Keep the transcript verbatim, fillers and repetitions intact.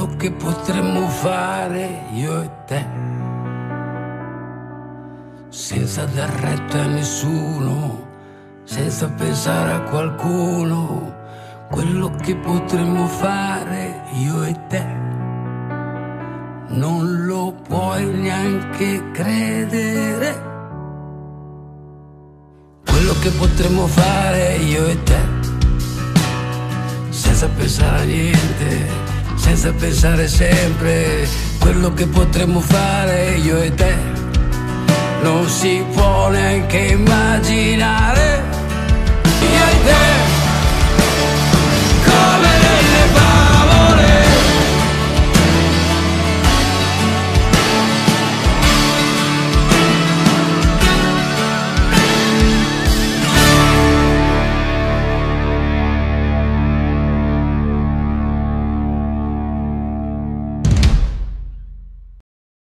quello che potremmo fare io e te, senza dar retta a nessuno, senza pensare a qualcuno, quello che potremmo fare io e te, non lo puoi neanche credere, quello che potremmo fare io e te, senza pensare a niente, senza pensare sempre, quello che potremmo fare io e te, non si può neanche immaginare, io e te.